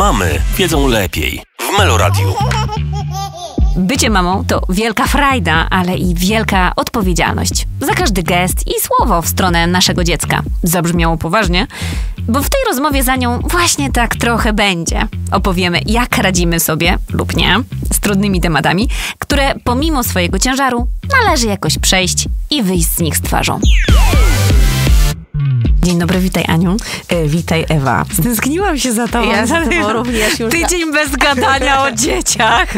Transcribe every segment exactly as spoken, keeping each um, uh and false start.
Mamy wiedzą lepiej w Meloradiu. Bycie mamą to wielka frajda, ale i wielka odpowiedzialność za każdy gest i słowo w stronę naszego dziecka. Zabrzmiało poważnie, bo w tej rozmowie za nią właśnie tak trochę będzie. Opowiemy, jak radzimy sobie, lub nie, z trudnymi tematami, które pomimo swojego ciężaru należy jakoś przejść i wyjść z nich z twarzą. Dzień dobry, witaj Aniu. E, witaj Ewa. Stęskniłam się za tobą. Ja za tobą również już. Tydzień bez gadania o dzieciach.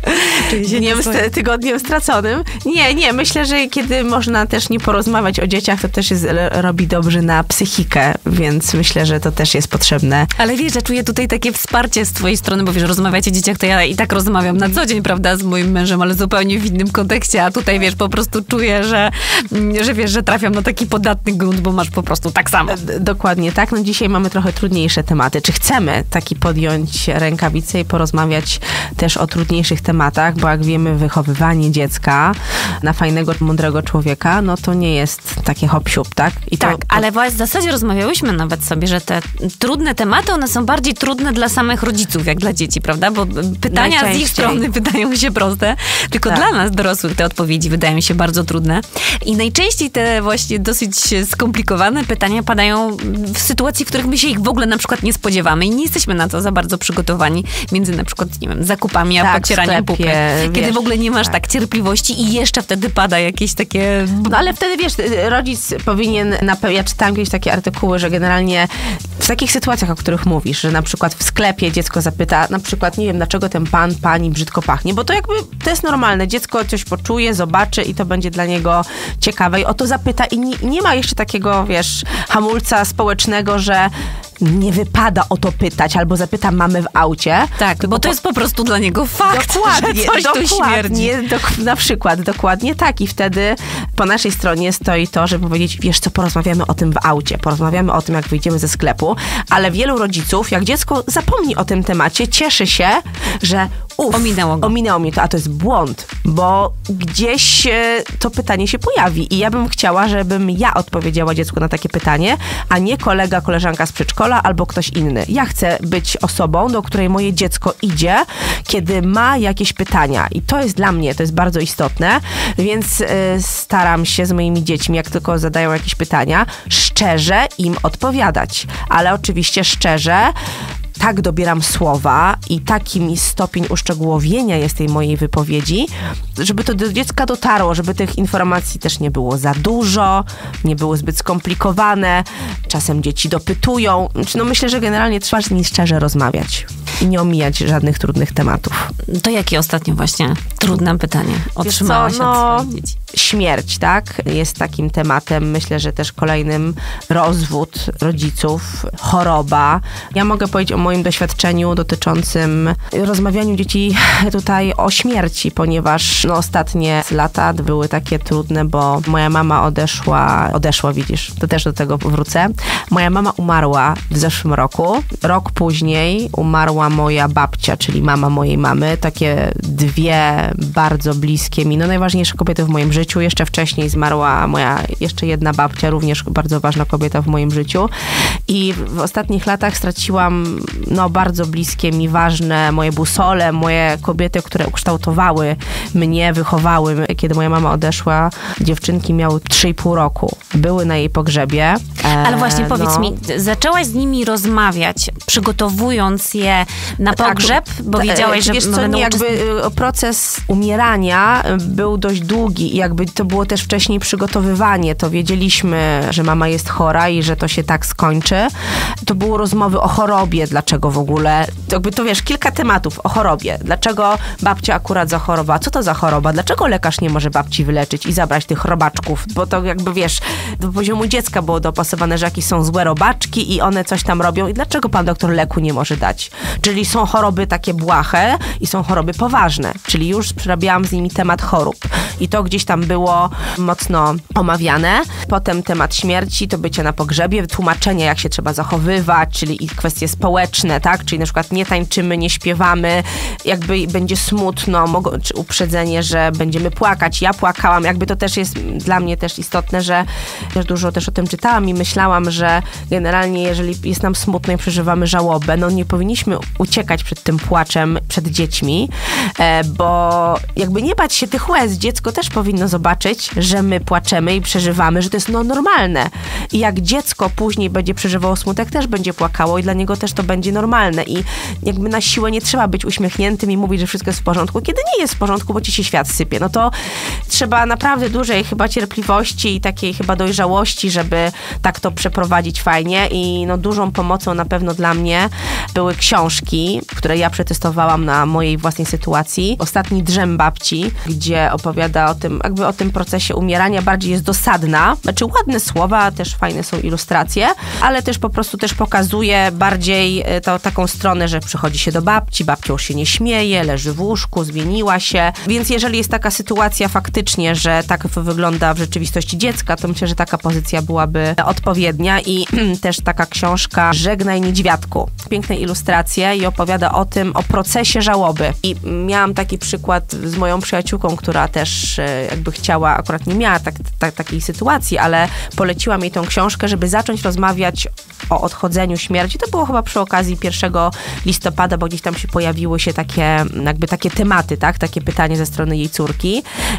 Dniem st- tygodniem straconym. Nie, nie, myślę, że kiedy można też nie porozmawiać o dzieciach, to też jest, robi dobrze na psychikę, więc myślę, że to też jest potrzebne. Ale wiesz, że czuję tutaj takie wsparcie z twojej strony, bo wiesz, rozmawiać o dzieciach, to ja i tak rozmawiam na co dzień, prawda, z moim mężem, ale zupełnie w innym kontekście, a tutaj wiesz, po prostu czuję, że, że wiesz, że trafiam na taki podatny grunt, bo masz po prostu tak samo. Dokładnie tak. No dzisiaj mamy trochę trudniejsze tematy. Czy chcemy taki podjąć rękawicę i porozmawiać też o trudniejszych tematach, bo jak wiemy, wychowywanie dziecka na fajnego, mądrego człowieka, no to nie jest takie hop-siup, tak? I to, tak, to... ale właśnie w zasadzie rozmawiałyśmy nawet sobie, że te trudne tematy, one są bardziej trudne dla samych rodziców, jak dla dzieci, prawda? Bo pytania z ich strony wydają się proste, tylko tak. Dla nas, dorosłych, te odpowiedzi wydają się bardzo trudne. I najczęściej te właśnie dosyć skomplikowane pytania padają w sytuacji, w których my się ich w ogóle na przykład nie spodziewamy i nie jesteśmy na to za bardzo przygotowani między na przykład, nie wiem, zakupami, a tak, pocieraniem pupy. Kiedy wiesz, w ogóle nie masz tak. tak cierpliwości i jeszcze wtedy pada jakieś takie... No ale wtedy, wiesz, rodzic powinien, na, ja czytałam kiedyś takie artykuły, że generalnie w takich sytuacjach, o których mówisz, że na przykład w sklepie dziecko zapyta, na przykład, nie wiem, dlaczego ten pan, pani brzydko pachnie, bo to jakby, to jest normalne. Dziecko coś poczuje, zobaczy i to będzie dla niego ciekawe i o to zapyta i nie, nie ma jeszcze takiego, wiesz, hamulca społecznego, że nie wypada o to pytać, albo zapyta mamy w aucie. Tak, bo to jest po prostu dla niego fakt, dokładnie, że coś dokładnie, tu śmierdzi. Dok- na przykład, dokładnie tak. I wtedy po naszej stronie stoi to, żeby powiedzieć, wiesz co, porozmawiamy o tym w aucie, porozmawiamy o tym, jak wyjdziemy ze sklepu, ale wielu rodziców, jak dziecko zapomni o tym temacie, cieszy się, że uf, ominęło go. Ominęło mnie to, a to jest błąd, bo gdzieś to pytanie się pojawi i ja bym chciała, żebym ja odpowiedziała dziecku na takie pytanie, a nie kolega, koleżanka z przedszkola albo ktoś inny. Ja chcę być osobą, do której moje dziecko idzie, kiedy ma jakieś pytania i to jest dla mnie, to jest bardzo istotne, więc y, staram się z moimi dziećmi, jak tylko zadają jakieś pytania, szczerze im odpowiadać, ale oczywiście szczerze tak dobieram słowa i taki mi stopień uszczegółowienia jest tej mojej wypowiedzi, żeby to do dziecka dotarło, żeby tych informacji też nie było za dużo, nie były zbyt skomplikowane. Czasem dzieci dopytują. No myślę, że generalnie trzeba z nimi szczerze rozmawiać i nie omijać żadnych trudnych tematów. To jakie ostatnio właśnie trudne pytanie otrzymałaś no, od swoich dzieci? Śmierć, tak? Jest takim tematem. Myślę, że też kolejnym rozwód rodziców, choroba. Ja mogę powiedzieć o moim doświadczeniu dotyczącym rozmawianiu dzieci tutaj o śmierci, ponieważ no, ostatnie lata były takie trudne, bo moja mama odeszła, odeszła, widzisz, to też do tego wrócę. Moja mama umarła w zeszłym roku. Rok później umarła moja babcia, czyli mama mojej mamy. Takie dwie bardzo bliskie mi, no najważniejsze kobiety w moim życiu. Jeszcze wcześniej zmarła moja jeszcze jedna babcia, również bardzo ważna kobieta w moim życiu. I w ostatnich latach straciłam no bardzo bliskie mi, ważne moje busole, moje kobiety, które ukształtowały mnie, wychowały. Kiedy moja mama odeszła, dziewczynki miały trzy i pół roku. Były na jej pogrzebie. Ale właśnie powiedz no. mi, zaczęłaś z nimi rozmawiać, przygotowując je na pogrzeb, tak, bo wiedziałaś, że wiesz co, nie, jakby proces umierania był dość długi i jakby to było też wcześniej przygotowywanie. To wiedzieliśmy, że mama jest chora i że to się tak skończy. To były rozmowy o chorobie, dlaczego w ogóle, to jakby to wiesz, kilka tematów o chorobie. Dlaczego babcia akurat zachorowała? Co to za choroba? Dlaczego lekarz nie może babci wyleczyć i zabrać tych robaczków? Bo to jakby wiesz, do poziomu dziecka było dopasowane, że jakieś są złe robaczki i one coś tam robią i dlaczego pan doktor leku nie może dać? Czyli są choroby takie błahe i są choroby poważne. Czyli już przerabiałam z nimi temat chorób. I to gdzieś tam było mocno omawiane. Potem temat śmierci, to bycie na pogrzebie, tłumaczenie, jak się się trzeba zachowywać, czyli i kwestie społeczne, tak? Czyli na przykład nie tańczymy, nie śpiewamy, jakby będzie smutno, mogą, czy uprzedzenie, że będziemy płakać. Ja płakałam, jakby to też jest dla mnie też istotne, że też dużo też o tym czytałam i myślałam, że generalnie jeżeli jest nam smutno i przeżywamy żałobę, no nie powinniśmy uciekać przed tym płaczem, przed dziećmi, bo jakby nie bać się tych łez. Dziecko też powinno zobaczyć, że my płaczemy i przeżywamy, że to jest no normalne. I jak dziecko później będzie przeżywało smutek, też będzie płakało i dla niego też to będzie normalne. I jakby na siłę nie trzeba być uśmiechniętym i mówić, że wszystko jest w porządku, kiedy nie jest w porządku, bo ci się świat sypie. No to trzeba naprawdę dużej chyba cierpliwości i takiej chyba dojrzałości, żeby tak to przeprowadzić fajnie. I no dużą pomocą na pewno dla mnie były książki, które ja przetestowałam na mojej własnej sytuacji. Ostatni Drzem babci, gdzie opowiada o tym, jakby o tym procesie umierania, bardziej jest dosadna. Znaczy ładne słowa, też fajne są ilustracje, ale też po prostu też pokazuje bardziej to, taką stronę, że przychodzi się do babci, babcia już się nie śmieje, leży w łóżku, zmieniła się. Więc jeżeli jest taka sytuacja faktycznie, że tak wygląda w rzeczywistości dziecka, to myślę, że taka pozycja byłaby odpowiednia i też taka książka Żegnaj niedźwiadku. Piękne ilustracje i opowiada o tym, o procesie żałoby. I miałam taki przykład z moją przyjaciółką, która też jakby chciała, akurat nie miała tak, tak, takiej sytuacji, ale poleciłam jej tą książkę, żeby zacząć rozmawiać o odchodzeniu, śmierci. To było chyba przy okazji pierwszego listopada, bo gdzieś tam się pojawiły się takie, jakby takie tematy, tak? Takie pytanie ze strony jej córki.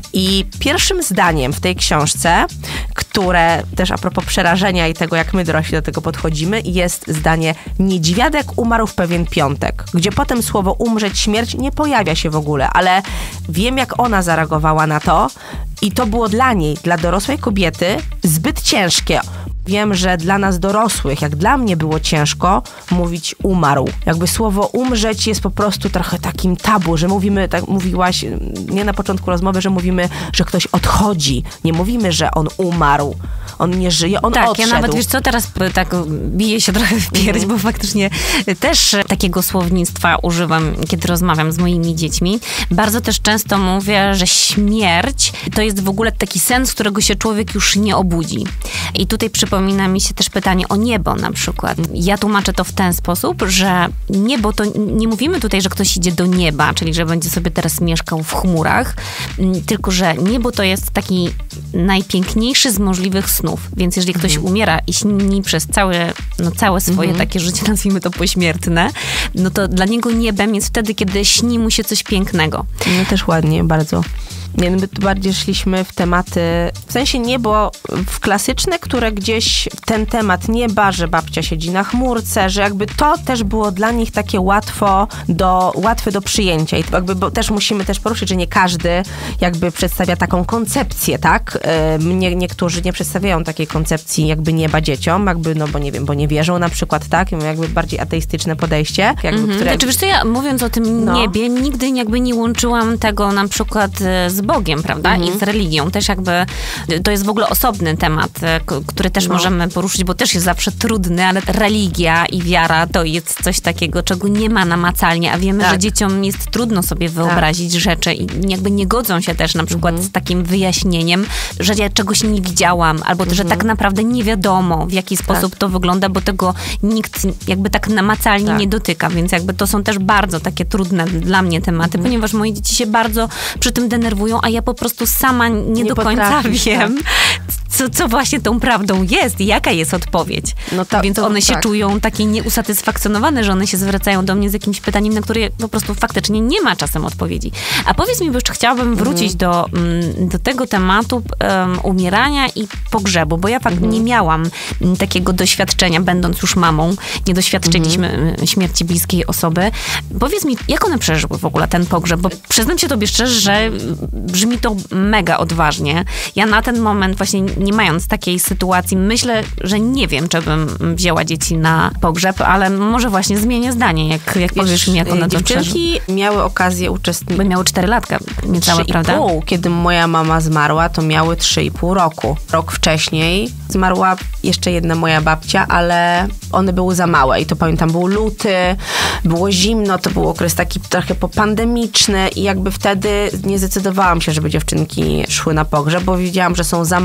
I pierwszym zdaniem w tej książce, które też a propos przerażenia i tego, jak my dorośli do tego podchodzimy, jest zdanie: niedźwiadek umarł w pewien piątek, gdzie potem słowo umrzeć, śmierć nie pojawia się w ogóle, ale wiem, jak ona zareagowała na to i to było dla niej, dla dorosłej kobiety, zbyt ciężkie. Wiem, że dla nas dorosłych, jak dla mnie było ciężko mówić umarł. Jakby słowo umrzeć jest po prostu trochę takim tabu, że mówimy, tak mówiłaś, nie na początku rozmowy, że mówimy, że ktoś odchodzi. Nie mówimy, że on umarł. On nie żyje, on tak, odszedł. Ja nawet, wiesz co, teraz tak biję się trochę w pierś, mm. bo faktycznie też takiego słownictwa używam, kiedy rozmawiam z moimi dziećmi. Bardzo też często mówię, że śmierć to jest w ogóle taki sen, z którego się człowiek już nie obudzi. I tutaj przypomina mi się też pytanie o niebo na przykład. Ja tłumaczę to w ten sposób, że niebo to nie mówimy tutaj, że ktoś idzie do nieba, czyli że będzie sobie teraz mieszkał w chmurach, tylko że niebo to jest taki najpiękniejszy z możliwych snów. Więc jeżeli ktoś mhm. umiera i śni przez całe, no całe swoje mhm. takie życie, nazwijmy to pośmiertne, no to dla niego niebem jest wtedy, kiedy śni mu się coś pięknego. No też ładnie, bardzo. Nie, my bardziej szliśmy w tematy, w sensie niebo w klasyczne, które gdzieś ten temat nieba, że babcia siedzi na chmurce, że jakby to też było dla nich takie łatwo do, łatwe do przyjęcia. I jakby, bo też musimy też poruszyć, że nie każdy jakby przedstawia taką koncepcję, tak? Nie, niektórzy nie przedstawiają takiej koncepcji jakby nieba dzieciom, jakby, no bo nie wiem, bo nie wierzą na przykład, tak? Jakby bardziej ateistyczne podejście. Jakby, mm-hmm. które... Znaczy wiesz co, ja mówiąc o tym no. niebie, nigdy jakby nie łączyłam tego na przykład z Bogiem, prawda? Mhm. I z religią. Też jakby to jest w ogóle osobny temat, k- który też no. możemy poruszyć, bo też jest zawsze trudny, ale religia i wiara to jest coś takiego, czego nie ma namacalnie, a wiemy, tak. że dzieciom jest trudno sobie wyobrazić tak. rzeczy i jakby nie godzą się też na przykład mhm. z takim wyjaśnieniem, że ja czegoś nie widziałam, albo mhm. że tak naprawdę nie wiadomo, w jaki sposób tak. to wygląda, bo tego nikt jakby tak namacalnie tak. nie dotyka, więc jakby to są też bardzo takie trudne dla mnie tematy, mhm. ponieważ moje dzieci się bardzo przy tym denerwują, a ja po prostu sama nie, nie do końca wiem, tak. co, co właśnie tą prawdą jest i jaka jest odpowiedź. No to, Więc one to, się tak. czują takie nieusatysfakcjonowane, że one się zwracają do mnie z jakimś pytaniem, na które po prostu faktycznie nie ma czasem odpowiedzi. A powiedz mi, bo jeszcze chciałabym wrócić mhm. do, do tego tematu um, umierania i pogrzebu, bo ja fakt mhm. nie miałam takiego doświadczenia, będąc już mamą. Nie doświadczyliśmy mhm. śmierci bliskiej osoby. Powiedz mi, jak one przeżyły w ogóle ten pogrzeb? Bo przyznam się tobie szczerze, że brzmi to mega odważnie. Ja na ten moment właśnie nie mając takiej sytuacji, myślę, że nie wiem, czy bym wzięła dzieci na pogrzeb, ale może właśnie zmienię zdanie, jak, jak powiesz mi, jak one to przeżyły. Dziewczynki miały okazję uczestniczyć. By miały cztery latka, niecałe, prawda? Pół. Kiedy moja mama zmarła, to miały trzy i pół roku. Rok wcześniej zmarła jeszcze jedna moja babcia, ale one były za małe i to pamiętam, był luty, było zimno, to był okres taki trochę popandemiczny i jakby wtedy nie zdecydowałam się, żeby dziewczynki szły na pogrzeb, bo wiedziałam, że są za małe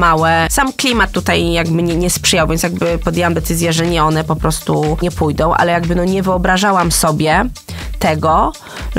sam klimat tutaj jakby nie, nie sprzyjał, więc jakby podjęłam decyzję, że nie, one po prostu nie pójdą, ale jakby no nie wyobrażałam sobie tego,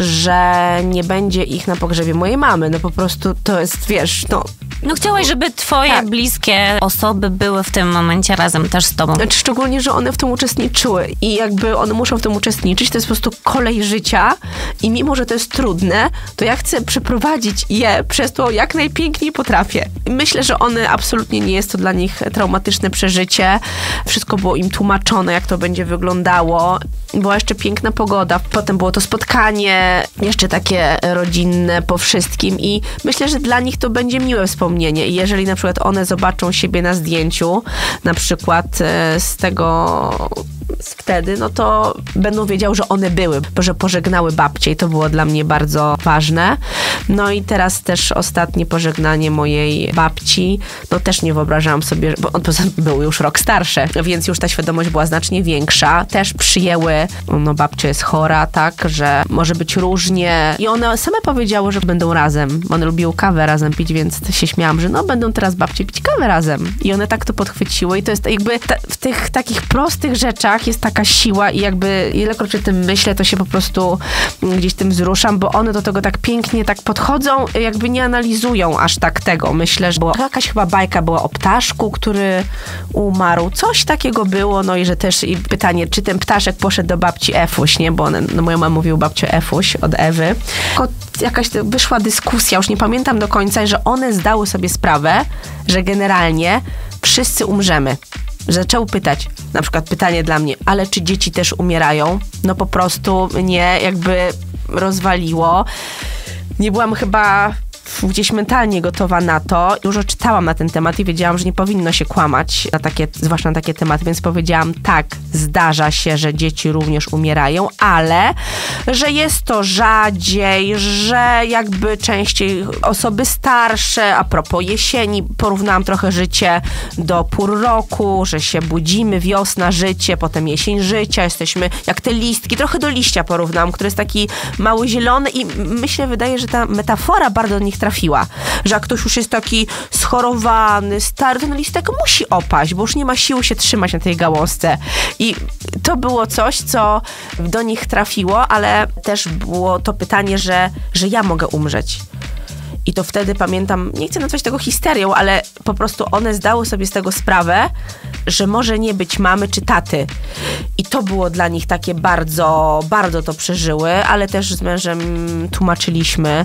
że nie będzie ich na pogrzebie mojej mamy. No po prostu to jest, wiesz, no... No chciałaś, żeby twoje tak. bliskie osoby były w tym momencie razem też z tobą. Znaczy, szczególnie, że one w tym uczestniczyły i jakby one muszą w tym uczestniczyć. To jest po prostu kolej życia i mimo, że to jest trudne, to ja chcę przeprowadzić je przez to jak najpiękniej potrafię. Myślę, że one absolutnie nie jest to dla nich traumatyczne przeżycie. Wszystko było im tłumaczone, jak to będzie wyglądało. Była jeszcze piękna pogoda. Potem było to spotkanie, jeszcze takie rodzinne po wszystkim i myślę, że dla nich to będzie miłe wspomnienie. I jeżeli na przykład one zobaczą siebie na zdjęciu, na przykład z tego z wtedy, no to będą wiedziały, że one były, że pożegnały babcię i to było dla mnie bardzo ważne. No i teraz też ostatnie pożegnanie mojej babci, no też nie wyobrażałam sobie, bo on był już rok starszy, więc już ta świadomość była znacznie większa. Też przyjęły, no babcia jest chora, tak, że może być różnie i one same powiedziały, że będą razem. One lubiły kawę razem pić, więc się śmiałam, że no będą teraz babcie pić kawę razem. I one tak to podchwyciły i to jest jakby ta, w tych takich prostych rzeczach jest taka siła i jakby ilekroć o tym myślę, to się po prostu gdzieś tym wzruszam, bo one do tego tak pięknie tak podchodzą, jakby nie analizują aż tak tego. Myślę, że była jakaś chyba bajka była o ptaszku, który umarł. Coś takiego było, no i że też i pytanie, czy ten ptaszek poszedł do babci Efuś, nie? Bo one, no moja mama mówiła babciu Efuś od Ewy. Tylko jakaś wyszła dyskusja, już nie pamiętam do końca, że one zdały sobie sprawę, że generalnie wszyscy umrzemy. Zaczął pytać, na przykład pytanie dla mnie, ale czy dzieci też umierają? No po prostu mnie jakby rozwaliło. Nie byłam chyba gdzieś mentalnie gotowa na to. Dużo czytałam na ten temat i wiedziałam, że nie powinno się kłamać, na takie, zwłaszcza na takie tematy, więc powiedziałam, tak, zdarza się, że dzieci również umierają, ale że jest to rzadziej, że jakby częściej osoby starsze, a propos jesieni, porównałam trochę życie do pór roku, że się budzimy, wiosna, życie, potem jesień życia, jesteśmy jak te listki, trochę do liścia porównałam, który jest taki mały zielony i myślę, wydaje, że ta metafora bardzo do nich trafiła, że jak ktoś już jest taki schorowany, stary, ten listek musi opaść, bo już nie ma siły się trzymać na tej gałązce. I to było coś, co do nich trafiło, ale też było to pytanie, że, że ja mogę umrzeć. I to wtedy pamiętam, nie chcę nazwać tego histerią, ale po prostu one zdały sobie z tego sprawę, że może nie być mamy czy taty. I to było dla nich takie bardzo, bardzo to przeżyły, ale też z mężem tłumaczyliśmy,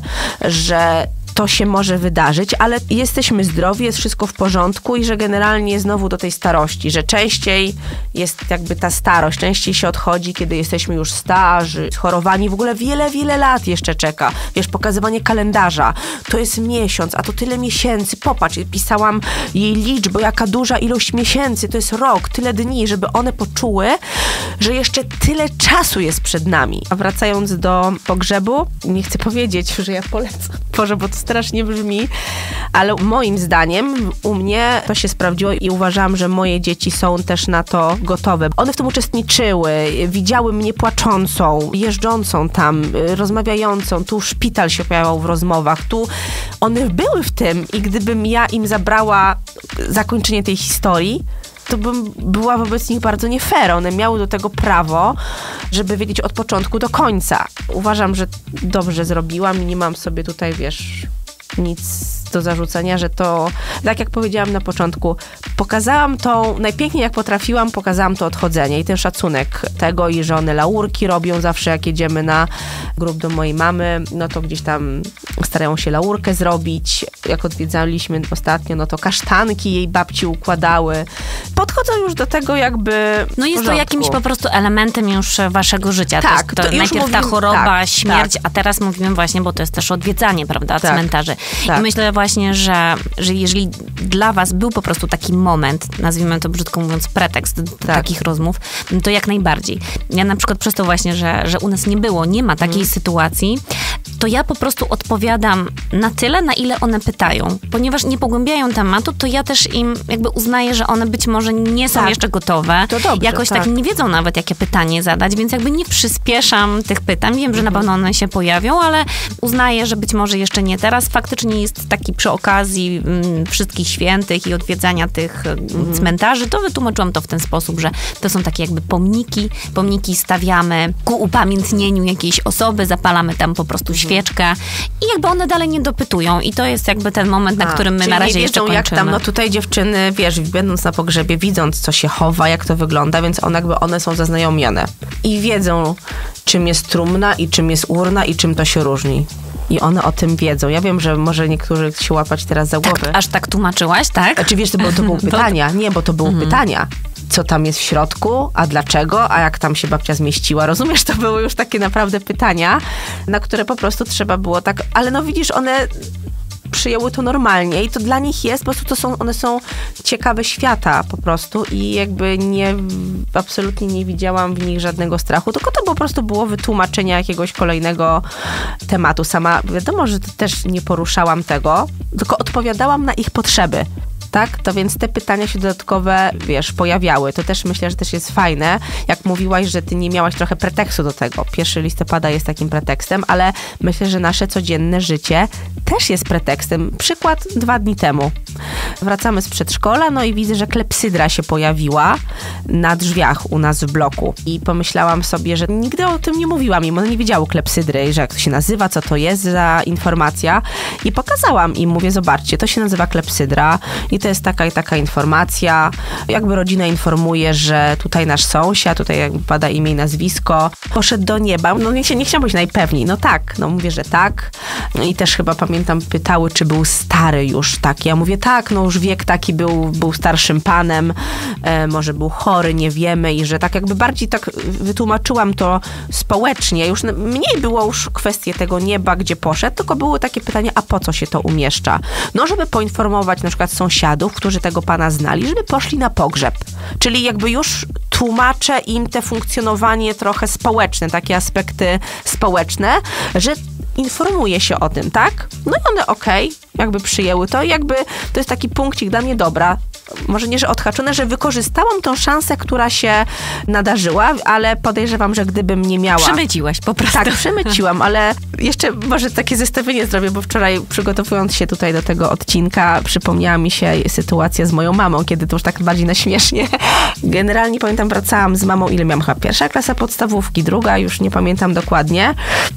że to się może wydarzyć, ale jesteśmy zdrowi, jest wszystko w porządku i że generalnie znowu do tej starości, że częściej jest jakby ta starość, częściej się odchodzi, kiedy jesteśmy już starzy, schorowani, w ogóle wiele, wiele lat jeszcze czeka. Wiesz, pokazywanie kalendarza, to jest miesiąc, a to tyle miesięcy, popatrz, pisałam jej liczbę, jaka duża ilość miesięcy, to jest rok, tyle dni, żeby one poczuły, że jeszcze tyle czasu jest przed nami. A wracając do pogrzebu, nie chcę powiedzieć, że ja polecam, Boże, bo to strasznie brzmi, ale moim zdaniem u mnie to się sprawdziło i uważam, że moje dzieci są też na to gotowe. One w tym uczestniczyły, widziały mnie płaczącą, jeżdżącą tam, rozmawiającą, tu szpital się pojawiał w rozmowach, tu one były w tym i gdybym ja im zabrała zakończenie tej historii, to bym była wobec nich bardzo nie fair. One miały do tego prawo, żeby wiedzieć od początku do końca. Uważam, że dobrze zrobiłam i nie mam sobie tutaj, wiesz, nic do zarzucenia, że to, tak jak powiedziałam na początku, pokazałam to, najpiękniej jak potrafiłam, pokazałam to odchodzenie i ten szacunek tego i że one laurki robią zawsze, jak jedziemy na grób do mojej mamy, no to gdzieś tam starają się laurkę zrobić. Jak odwiedzaliśmy ostatnio, no to kasztanki jej babci układały. Podchodzą już do tego jakby no jest to jakimś po prostu elementem już waszego życia. Tak. To, to, to najpierw mówimy, ta choroba, tak, śmierć, tak. A teraz mówimy właśnie, bo to jest też odwiedzanie, prawda, tak, cmentarzy. Tak. I myślę właśnie, że, że jeżeli dla was był po prostu taki moment, nazwijmy to brzydko mówiąc pretekst do tak. takich rozmów, to jak najbardziej. Ja na przykład przez to właśnie, że, że u nas nie było, nie ma takiej hmm. sytuacji, to ja po prostu odpowiadam na tyle, na ile one pytają. Ponieważ nie pogłębiają tematu, to ja też im jakby uznaję, że one być może nie są tak. jeszcze gotowe. To dobrze, Jakoś tak. tak nie wiedzą nawet, jakie pytanie zadać, więc jakby nie przyspieszam tych pytań. Wiem, że mhm. na pewno one się pojawią, ale uznaję, że być może jeszcze nie teraz. Faktycznie jest taki przy okazji mm, wszystkich świętych i odwiedzania tych mhm. cmentarzy, to wytłumaczyłam to w ten sposób, że to są takie jakby pomniki. Pomniki stawiamy ku upamiętnieniu jakiejś osoby, zapalamy tam po prostu mhm. świeczkę i jakby one dalej nie dopytują. I to jest jakby ten moment, na A, którym my na razie nie jeszcze wiedzą, kończymy. Jak tam, no tutaj dziewczyny, wiesz, będąc na pogrzebie, widząc, co się chowa, jak to wygląda, więc one jakby one są zaznajomione. I wiedzą, czym jest trumna i czym jest urna i czym to się różni. I one o tym wiedzą. Ja wiem, że może niektórzy się łapać teraz za głowę. Tak, aż tak tłumaczyłaś, tak? Czy wiesz, to było, to było pytania. Nie, bo to były mhm. pytania. Co tam jest w środku, a dlaczego, a jak tam się babcia zmieściła. Rozumiesz, to były już takie naprawdę pytania, na które po prostu trzeba było tak, ale no widzisz, one przyjęły to normalnie i to dla nich jest, po prostu to są, one są ciekawe świata po prostu i jakby nie, absolutnie nie widziałam w nich żadnego strachu, tylko to po prostu było wytłumaczenie jakiegoś kolejnego tematu. Sama, wiadomo, że też nie poruszałam tego, tylko odpowiadałam na ich potrzeby. Tak? To więc te pytania się dodatkowe, wiesz, pojawiały. To też myślę, że też jest fajne. Jak mówiłaś, że ty nie miałaś trochę pretekstu do tego. pierwszego listopada jest takim pretekstem, ale myślę, że nasze codzienne życie też jest pretekstem. Przykład dwa dni temu. Wracamy z przedszkola, no i widzę, że klepsydra się pojawiła na drzwiach u nas w bloku. I pomyślałam sobie, że nigdy o tym nie mówiłam im. One nie wiedziały klepsydry, że jak to się nazywa, co to jest za informacja. I pokazałam im, mówię, zobaczcie, to się nazywa klepsydra i to jest taka i taka informacja. Jakby rodzina informuje, że tutaj nasz sąsiad, tutaj jakby pada imię i nazwisko, poszedł do nieba. No nie, nie chciałam być najpewniej. No tak, no mówię, że tak. I też chyba pamiętam, pytały, czy był stary już taki. Ja mówię, tak, no już wiek taki był, był starszym panem, e, może był chory, nie wiemy i że tak jakby bardziej tak wytłumaczyłam to społecznie. Już mniej było już kwestie tego nieba, gdzie poszedł, tylko były takie pytania, a po co się to umieszcza? No, żeby poinformować na przykład sąsiadów, którzy tego pana znali, żeby poszli na pogrzeb. Czyli jakby już tłumaczę im te funkcjonowanie trochę społeczne, takie aspekty społeczne, że informuje się o tym, tak? No i one okej, okay, jakby przyjęły to i jakby to jest taki punkcik dla mnie, dobra, może nie, że odhaczone, że wykorzystałam tą szansę, która się nadarzyła, ale podejrzewam, że gdybym nie miała... Przemyciłaś po prostu. Tak, przemyciłam, ale jeszcze może takie zestawienie zrobię, bo wczoraj przygotowując się tutaj do tego odcinka, przypomniała mi się sytuacja z moją mamą, kiedy to już tak bardziej na śmiesznie. Generalnie pamiętam, wracałam z mamą, ile miałam chyba pierwsza klasa podstawówki, druga, już nie pamiętam dokładnie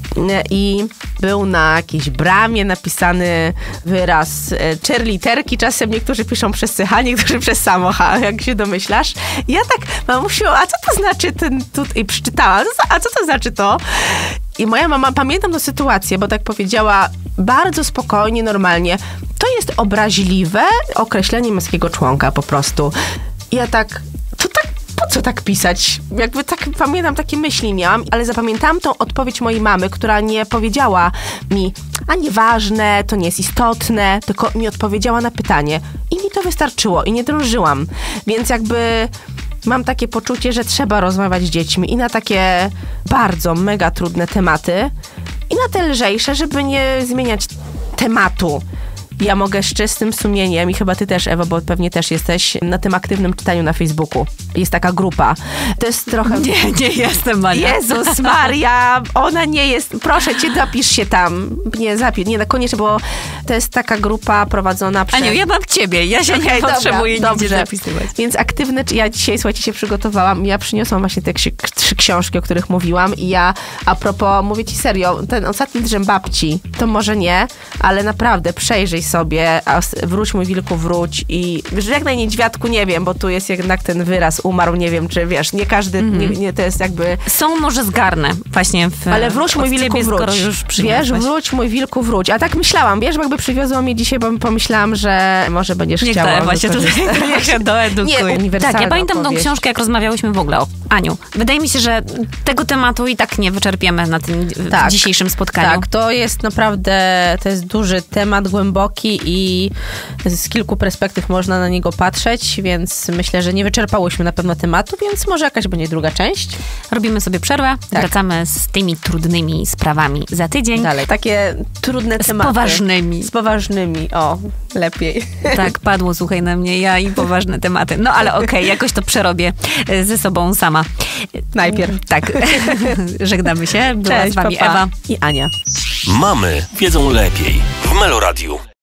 i był na jakiejś bramie napisany wyraz czy literki, czasem niektórzy piszą przez C H, niektórzy przez samo H, jak się domyślasz. I ja tak, mamusiu, a co to znaczy ten tu? I przeczytałam, a co to znaczy to? I moja mama, pamiętam tę sytuację, bo tak powiedziała bardzo spokojnie, normalnie, to jest obraźliwe określenie męskiego członka po prostu. I ja tak, to tak, po co tak pisać? Jakby tak, pamiętam, takie myśli miałam, ale zapamiętałam tą odpowiedź mojej mamy, która nie powiedziała mi, a nieważne, to nie jest istotne, tylko mi odpowiedziała na pytanie. I mi to wystarczyło i nie drążyłam. Więc jakby mam takie poczucie, że trzeba rozmawiać z dziećmi i na takie bardzo mega trudne tematy i na te lżejsze, żeby nie zmieniać tematu. Ja mogę z czystym sumieniem i chyba ty też, Ewo, bo pewnie też jesteś na tym aktywnym czytaniu na Facebooku. Jest taka grupa. To jest trochę... Nie, nie jestem, Maria. Jezus Maria, ona nie jest... Proszę cię, zapisz się tam. Nie, zapisz, nie, koniecznie, bo to jest taka grupa prowadzona przez... Aniu, ja mam ciebie, ja się okay, nie dobra, potrzebuję nigdzie zapisywać. Więc aktywny, ja dzisiaj, słuchajcie, się przygotowałam. Ja przyniosłam właśnie te trzy książki, o których mówiłam i ja, a propos, mówię ci serio, ten ostatni drzem babci, to może nie, ale naprawdę przejrzyj sobie, a wróć mój wilku, wróć i żegnaj niedźwiadku, nie wiem, bo tu jest jednak ten wyraz umarł, nie wiem, czy wiesz, nie każdy, mm. nie, nie, to jest jakby... Są może zgarne właśnie w... Ale wróć mój wilku, ciebie, wróć. Już wiesz, wróć mój wilku, wróć. A tak myślałam, wiesz, jakby przywiozło mnie dzisiaj, bo pomyślałam, że może będziesz niech chciała... Niech właśnie tutaj doedukuje. Nie, uniwersalną Tak, ja pamiętam opowieść. tą książkę, jak rozmawiałyśmy w ogóle o Aniu, wydaje mi się, że tego tematu i tak nie wyczerpiemy na tym tak, w dzisiejszym spotkaniu. Tak, to jest naprawdę, to jest duży temat, głęboki i z kilku perspektyw można na niego patrzeć, więc myślę, że nie wyczerpałyśmy na pewno tematu, więc może jakaś będzie druga część. Robimy sobie przerwę, tak. Wracamy z tymi trudnymi sprawami za tydzień. Dalej, takie trudne tematy. Z poważnymi. Z poważnymi, o, lepiej. Tak, padło, słuchaj na mnie, ja i poważne tematy. No ale okej, okay, jakoś to przerobię ze sobą sama. Najpierw. Tak. Żegnamy się. Była Cześć, z wami papa. Ewa i Ania. Mamy wiedzą lepiej w Melo Radio.